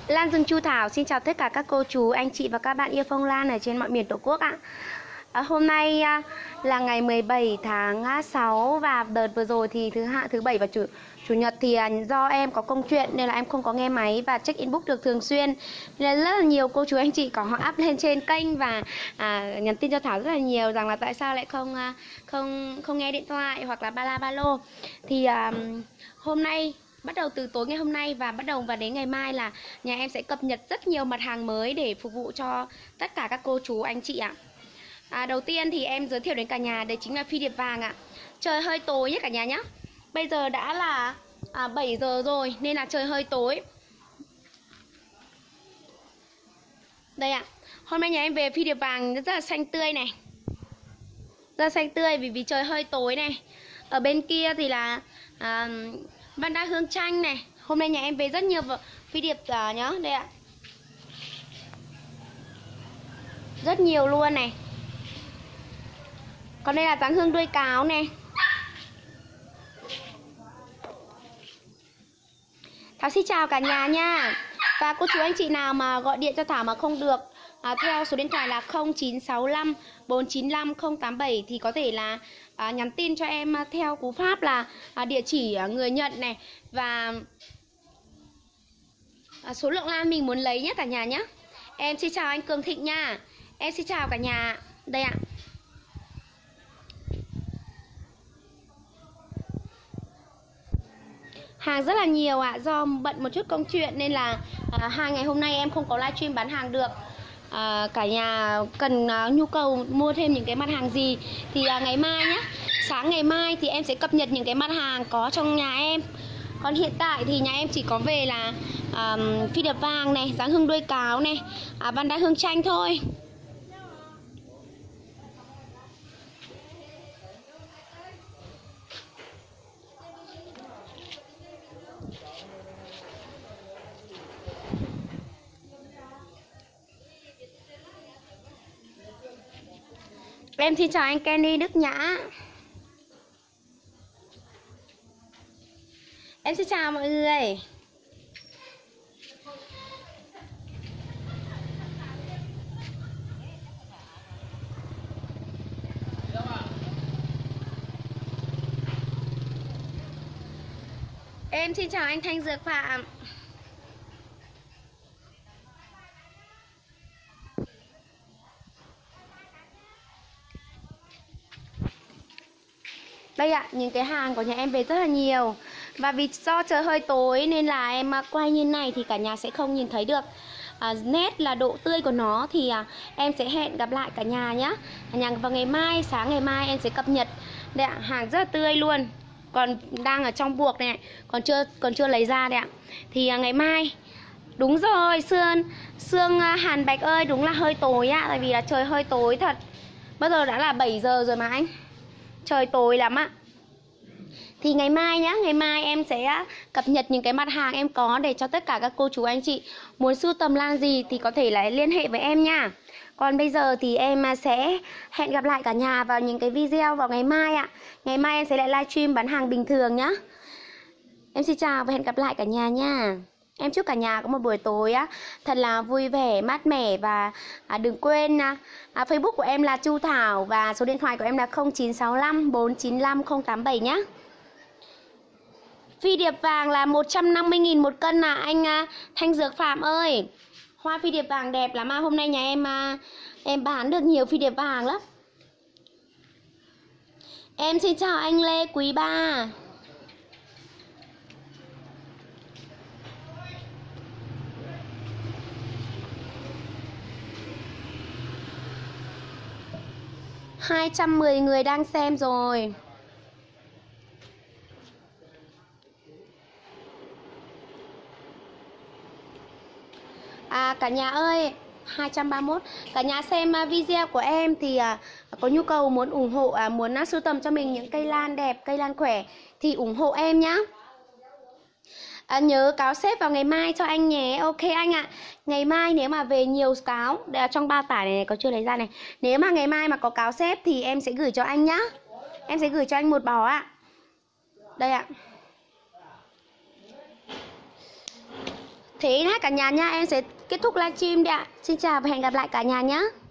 Lan Dương Chu Thảo xin chào tất cả các cô chú, anh chị và các bạn yêu phong lan ở trên mọi miền Tổ quốc ạ. Hôm nay là ngày 17 tháng 6 và đợt vừa rồi thì thứ bảy và chủ nhật thì do em có công chuyện nên là em không có nghe máy và check inbox được thường xuyên. Nên rất là nhiều cô chú anh chị có họ up lên trên kênh và nhắn tin cho Thảo rất là nhiều rằng là tại sao lại không nghe điện thoại hoặc là ba la ba lô. Thì hôm nay bắt đầu từ tối ngày hôm nay và bắt đầu và đến ngày mai là nhà em sẽ cập nhật rất nhiều mặt hàng mới để phục vụ cho tất cả các cô chú anh chị ạ. Đầu tiên thì em giới thiệu đến cả nhà đấy chính là phi điệp vàng ạ. Trời hơi tối nhé cả nhà nhé. Bây giờ đã là 7 giờ rồi nên là trời hơi tối. Đây ạ. Hôm nay nhà em về phi điệp vàng rất là xanh tươi này. Rất là xanh tươi vì trời hơi tối này. Ở bên kia thì là Văn Đa Hương Chanh này. Hôm nay nhà em về rất nhiều phi điệp nhá. Đây ạ. Rất nhiều luôn này. Còn đây là dáng hương đuôi cáo này. Thảo xin chào cả nhà nha. Và cô chú anh chị nào mà gọi điện cho Thảo mà không được theo số điện thoại là 0965 495 087 thì có thể là nhắn tin cho em theo cú pháp là địa chỉ người nhận này và số lượng lan mình muốn lấy nhé cả nhà nhé. Em xin chào anh Cường Thịnh nha. Em xin chào cả nhà. Đây ạ. Hàng rất là nhiều ạ. Do bận một chút công chuyện nên là 2 ngày hôm nay em không có livestream bán hàng được. Cả nhà cần nhu cầu mua thêm những cái mặt hàng gì thì ngày mai nhé. Sáng ngày mai thì em sẽ cập nhật những cái mặt hàng có trong nhà em. Còn hiện tại thì nhà em chỉ có về là phi điệp vàng này, dáng hương đuôi cáo này, Văn Đa Hương Chanh thôi. Em xin chào anh Kenny Đức Nhã. Em xin chào mọi người. Em xin chào anh Thanh Dược Phạm. Đây ạ, những cái hàng của nhà em về rất là nhiều. Và vì do trời hơi tối nên là em quay như này thì cả nhà sẽ không nhìn thấy được nét là độ tươi của nó. Thì em sẽ hẹn gặp lại cả nhà nhé. Cả nhà vào ngày mai, sáng ngày mai em sẽ cập nhật. Đây ạ, hàng rất là tươi luôn. Còn đang ở trong buộc này, còn chưa lấy ra đây ạ. Thì ngày mai, đúng rồi, Sương Hàn Bạch ơi, đúng là hơi tối ạ. Tại vì là trời hơi tối thật. Bây giờ đã là 7 giờ rồi mà anh. Trời tối lắm ạ. Thì ngày mai nhá, ngày mai em sẽ cập nhật những cái mặt hàng em có để cho tất cả các cô chú anh chị muốn sưu tầm lan gì thì có thể là liên hệ với em nha. Còn bây giờ thì em sẽ hẹn gặp lại cả nhà vào những cái video vào ngày mai ạ. Ngày mai em sẽ lại livestream bán hàng bình thường nhá. Em xin chào và hẹn gặp lại cả nhà nha. Em chúc cả nhà có một buổi tối thật là vui vẻ, mát mẻ. Và đừng quên Facebook của em là Chu Thảo và số điện thoại của em là 0965 495 087 nhé. Phi điệp vàng là 150.000 một cân anh Thanh Dược Phạm ơi. Hoa phi điệp vàng đẹp lắm hôm nay nhà em bán được nhiều phi điệp vàng lắm. Em xin chào anh Lê Quý Ba. Hai 210 người đang xem rồi. Cả nhà ơi, 231. Cả nhà xem video của em thì có nhu cầu muốn ủng hộ, muốn sưu tầm cho mình những cây lan đẹp, cây lan khỏe thì ủng hộ em nhá. Nhớ cáo xếp vào ngày mai cho anh nhé. Ok anh ạ. Ngày mai nếu mà về nhiều cáo, trong bao tải này có chưa lấy ra này. Nếu mà ngày mai mà có cáo xếp thì em sẽ gửi cho anh nhá. Em sẽ gửi cho anh một bó ạ. Đây ạ. Thế cả nhà nha, em sẽ kết thúc livestream đi ạ. Xin chào và hẹn gặp lại cả nhà nhé.